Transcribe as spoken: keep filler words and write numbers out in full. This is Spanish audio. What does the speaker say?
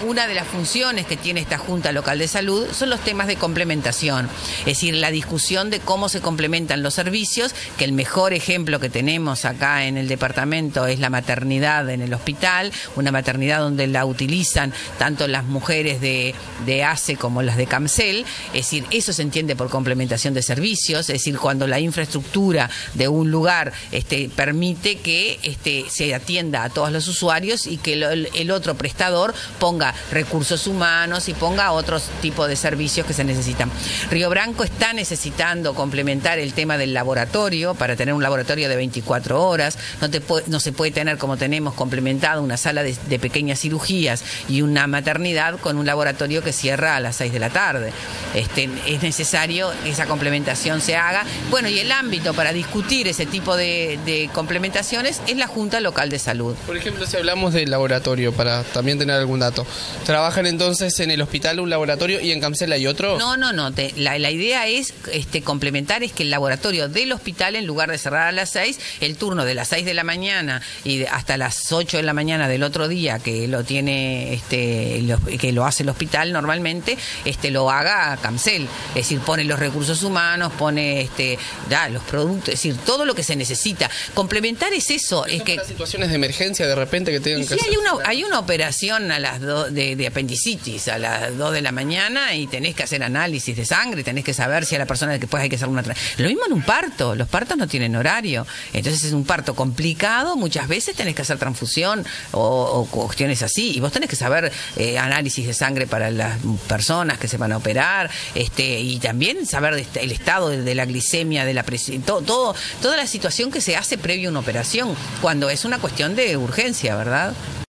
una de las funciones que tiene esta Junta Local de Salud son los temas de complementación, es decir, la discusión de cómo se complementan los servicios, que el mejor ejemplo que tenemos acá en el departamento es la maternidad en el hospital, una maternidad donde la utilizan tanto las mujeres de, de A C E como las de CAMSEL, es decir, eso se entiende por complementación de servicios, es decir, cuando la infraestructura de un lugar este, permite que este, se atienda a todos los usuarios y que el, el otro prestador ponga recursos humanos y ponga otros tipos de servicios que se necesitan. Río Branco está necesitando complementar el tema del laboratorio para tener un laboratorio de veinticuatro horas, no, te puede, no se puede tener como tenemos complementado una sala de, de pequeñas cirugías y una maternidad con un laboratorio que cierra a las seis de la tarde. Este, es necesario que esa complementación se haga. Bueno, y el ámbito para discutir ese tipo de, de complementaciones es la Junta Local de Salud. Por ejemplo, si hablamos del laboratorio, para también tener algún dato, ¿trabajan entonces en el hospital un laboratorio y en CAMSEL hay otro? No, no, no. Te, la, la idea es este, complementar, es que el laboratorio del hospital, en lugar de cerrar a las seis, el turno de las seis de la mañana y de, hasta las ocho de la mañana del otro día, que lo tiene, este, lo, que lo hace el hospital normalmente, este, lo haga CAMSEL. Es decir, pone los recursos humanos, pone este, da, los productos, es decir, todo lo que se necesita. Complementar es eso. Es que para situaciones de emergencia de repente que tengan y que si hacer. hay una, hay una operación a las do, de, de apendicitis a las dos de la mañana y tenés que hacer análisis de sangre, tenés que saber si a la persona después hay que hacer una... Lo mismo en un parto, los partos no tienen horario. Entonces es un parto complicado, muchas veces tenés que hacer transfusión o, o cuestiones así. Y vos tenés que saber eh, análisis de sangre para las personas que se van a operar, este, y también saber el estado de, de la glicemia, de la presión, todo, todo, toda la situación que se hace previo a una operación, cuando es una cuestión de urgencia, ¿verdad?